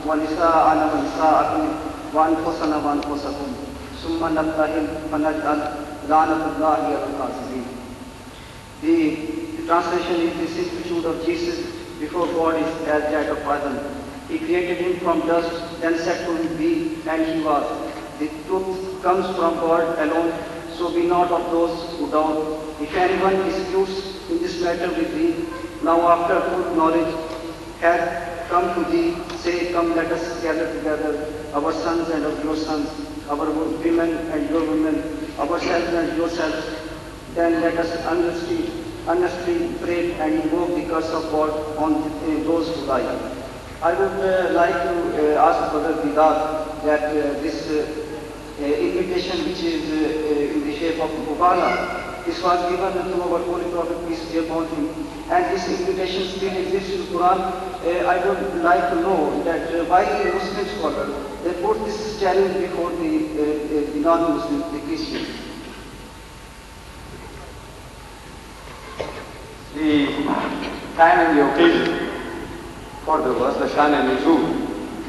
وَنِسَاءَنَا وَنِسَاءَكُمْ وَأَنفُسَنَا وَأَنفُسَكُمْ ثُمَّ نَبْتَهِلْ فَنَجْعَلْ لَعْنَةَ اللَّهِ عَلَى الْكَاذِبِينَ. The translation is the similitude of Jesus before God is as that of Adam. He created him from dust, then said to him, be, and he was. The truth comes from God alone, so be not of those who doubt. If anyone disputes in this matter with thee, now after full knowledge hath come to thee, say, come, let us gather together, our sons and of your sons, our women and your women, ourselves and yourselves. Then let us earnestly pray and invoke the curse of God on those who lie. I would like to ask Brother Bidat that this invitation, which is in the shape of Mubala, this was given to our Holy Prophet, peace be upon him, and this invitation still exists in the Quran. I would like to know that why the Muslim scholar they put this challenge before the non-Muslims, the Christians. The time and the occasion for the verse, the Shan and Nuzul,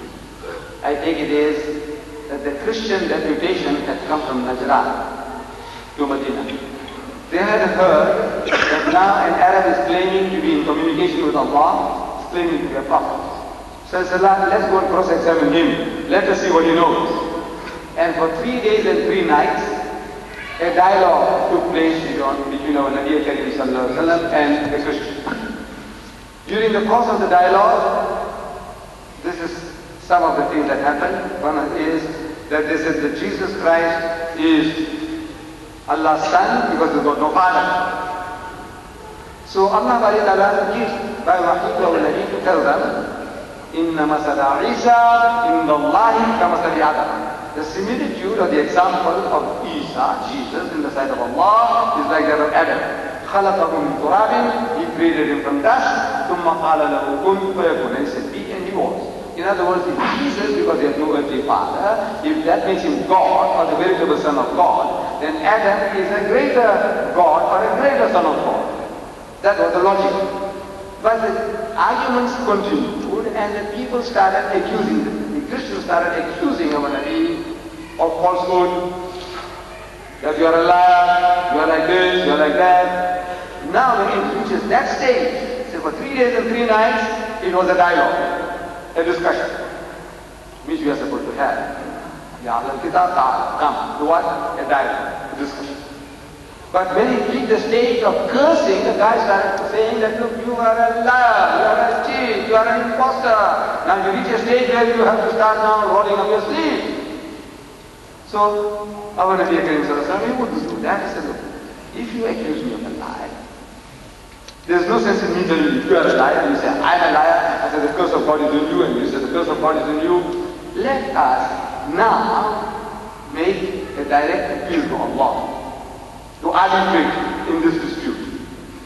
I take it is that the Christian deputation had come from Najran to Medina. They had heard that now an Arab is claiming to be in communication with Allah, is claiming to be a prophet. So they said, let's go and cross-examine him. Let us see what he knows. And for 3 days and 3 nights, a dialogue took place between our Nabi Karim Sallallahu Alaihi Wasallam and the Christian. During the course of the dialogue, this is some of the things that happened. One is that they said that Jesus Christ is Allah's son because he's got no father. So Allah gives by Wahi to our Nabi to tell them, Inna masala Isa inna Allahi ka masali Adam. The similitude or the example of Isa, Jesus, in the sight of Allah is like that of Adam. خَلَقَهُ مِنْ تُرَابٍ, He created him from dust. ثُمَّ قَالَ لَهُ كُنْ فَيَكُنْ, and he said, be, and he was. In other words, if Jesus, because he had no earthly father, if that makes him God or the veritable son of God, then Adam is a greater God or a greater son of God. That was the logic. But the arguments continued and the people started accusing them. The Christians started accusing our Nabi of falsehood, that you are a liar, you are like this, you are like that. Now when it reaches that stage, so for 3 days and 3 nights, it was a dialogue, a discussion, which we are supposed to have. Ya Ahlul Kitab, come, do what? A dialogue, a discussion. But when it reached the stage of cursing, the guy started saying that, look, you are a liar, you are a cheat, you are an imposter. Now you reach a stage where you have to start now rolling up your sleeves. So our Nabi Karim Sallallahu Alaihi Wasallam, he wouldn't do that. He said, look, if you accuse me of a lie, there's no sense in me telling you, if you are a liar, and you say, I'm a liar, I say the curse of God is in you, and you say the curse of God is in you. Let us now make a direct appeal to Allah to arbitrate in this dispute.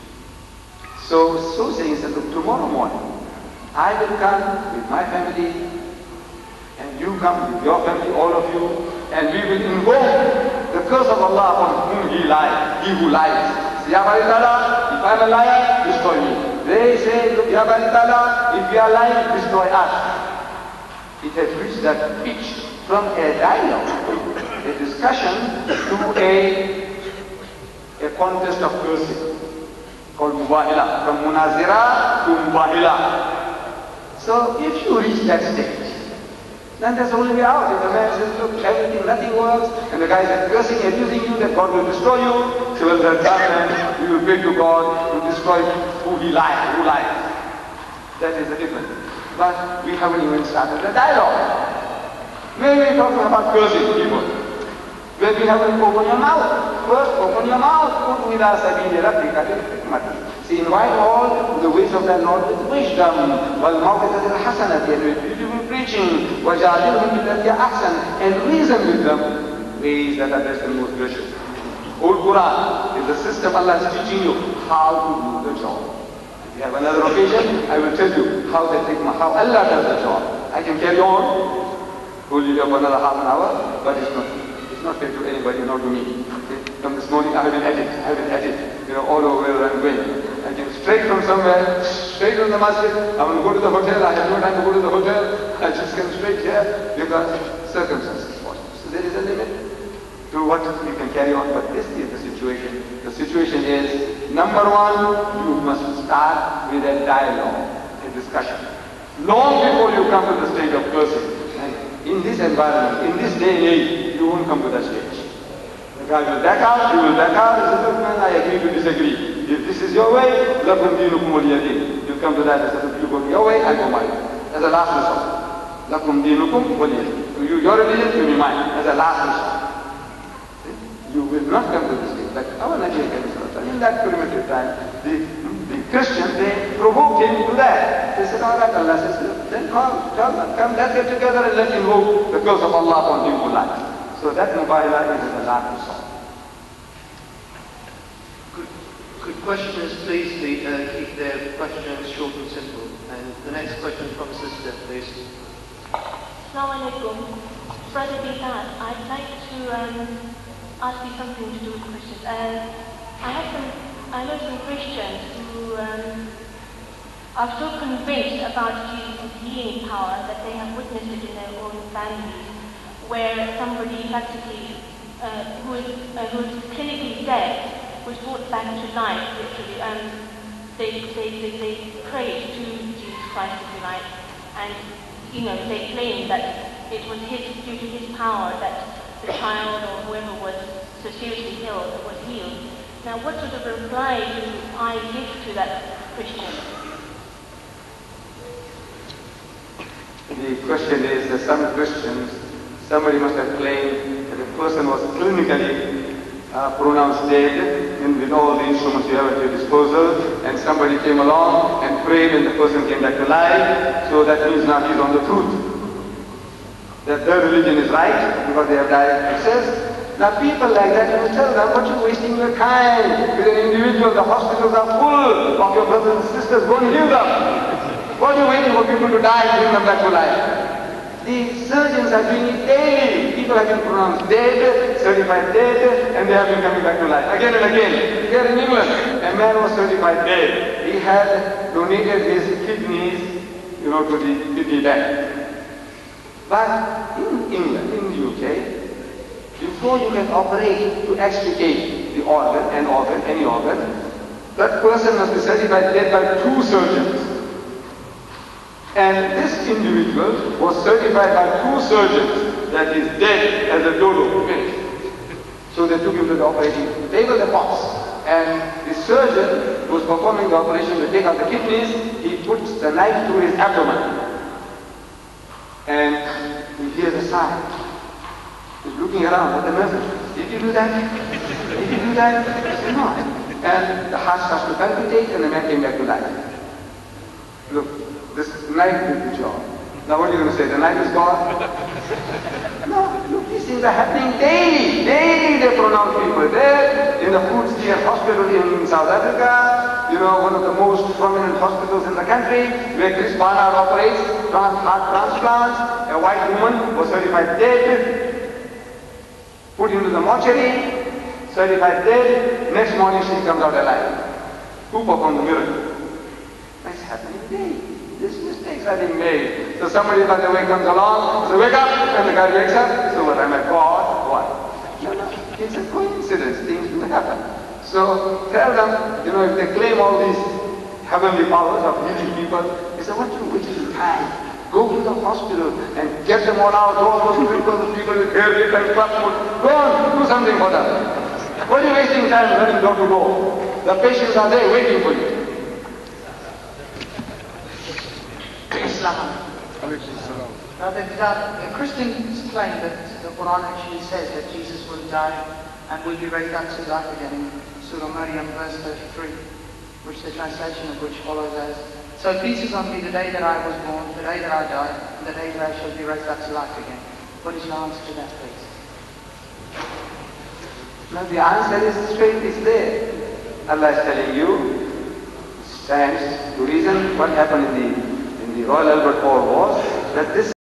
So saying, he said, look, tomorrow morning, I will come with my family, and you come with your family, all of you, and we will invoke the curse of Allah upon whom he who lies. Say, Ya Bari Ta'ala, if I am a liar, destroy me. They say, look, Ya Bari Ta'ala, if you are lying, destroy us. It has reached that pitch from a dialogue, a discussion, to a contest of cursing called Mubahila, from Munazira to Mubahila. So if you reach that stage, then there's only way out. If the man says, look, everything, nothing works, and the guy is cursing, abusing you, that God will destroy you, so well, then we will pray to God to destroy who lies. That is the difference. But we haven't even started the dialogue. Maybe we're talking about cursing people. When we haven't opened your mouth. First, open your mouth. Put with us See, invite all to the ways of the Lord with wisdom. وَالْمَوْقِذَةِ الْحَسَنَةِ, and with beautiful preaching. وَجَادِلْهُمْ بِالَّتِي أَحْسَنَ, and reason with them ways that are best and most gracious. Whole Quran is the system Allah is teaching you how to do the job. If you have another occasion, I will tell you how Allah does the job. I can carry on, hold you up another half an hour, but it's not fair to anybody, not to me. From this morning I have been at it, all over where I'm going. I came straight from somewhere, straight from the masjid. I want to go to the hotel. I have no time to go to the hotel. I just came straight here because circumstances forced. So there is a limit to what you can carry on. But this is the situation. The situation is, number one, you must start with a dialogue, a discussion. Long before you come to the stage of cursing. And in this environment, in this day and age, you won't come to that stage. The guy will back out, you will back out. He says, look man, I agree to disagree. If this is your way, lakum dinukum waliyadin. You come to that and say, look, you go your way, I go my way. As a last resort. Lakum dinukum waliyadin. To you, your religion, to me mine. As a last resort. You will not come to this stage. Like our Nigerian Muslims, in that primitive time, the Christians, they provoked him to that. They said, all right, Allah says, then come, let's get together and let's invoke the curse of Allah upon him for life. So that mubahilah is the last resort. Could questioners please keep their questions short and simple? And the next question from sister, please. Assalamu alaikum. Brother Bilal, I'd like to ask you something to do with Christians. I know some Christians who are so convinced about Jesus' healing power that they have witnessed it in their own families, where somebody practically who is clinically dead was brought back to life, literally, and they prayed to Jesus Christ, if you like, and they claimed that it was due to his power that the child or whoever was so seriously ill was healed. Now, what sort of reply do I give to that Christian? The question is that some Christians, somebody must have claimed that a person was clinically pronounced dead with all the instruments you have at your disposal, and somebody came along and prayed and the person came back to life, so that means now he's on the truth. That their religion is right because they have direct access. Now people like that, you tell them, but you're wasting your time. With an individual, the hospitals are full of your brothers and sisters, go and heal them. What are you waiting for people to die and bring them back to life? The surgeons are doing it daily. People have been pronounced dead, certified dead, and they have been coming back to life again and again. Here in England, a man was certified dead. He had donated his kidneys, to the kidney bank. But in England, in the UK, before you can operate to extricate the organ, any organ, that person must be certified dead by 2 surgeons. And this individual was certified by 2 surgeons that he's dead as a dodo, finished. So they took him to the operating table, the box. And the surgeon who was performing the operation to take out the kidneys, he puts the knife through his abdomen. And he hears a sigh. He's looking around at the nurse. Did you do that? Did you do that? He said, no. And the heart starts to palpitate and the man came back to life. Look, this knife did the job. Now what are you going to say? The knife is gone? No, look, these things are happening daily. Daily they pronounce people dead. In the Food Steer Hospital in South Africa, one of the most prominent hospitals in the country, where Chris Barnard operates heart transplants. A white woman was certified dead. Put into the mortuary, certified dead, next morning she comes out alive. Who performed the miracle? That's happening daily. These mistakes are being made. So somebody by the way comes along, says, wake up, and the guy wakes up, so what, am I God? What? No, it's a coincidence, things do happen. So tell them, if they claim all these heavenly powers of healing people, they say, what are you wasting time? Go to the hospital and get them all out, all those people with hair and club. Go on, do something for them. What are you wasting time running door to door? The patients are there waiting for you. Islam. The Christians claim that the Quran actually says that Jesus will die and will be raised up to life again in Surah Maryam verse 33, which the translation of which follows as, so peace is on me the day that I was born, the day that I died, and the day that I shall be raised up to life again. What is your answer to that, please? Now the answer is straight, it's there. Allah is telling you, stands to reason what happened in the Royal Albert Hall was that this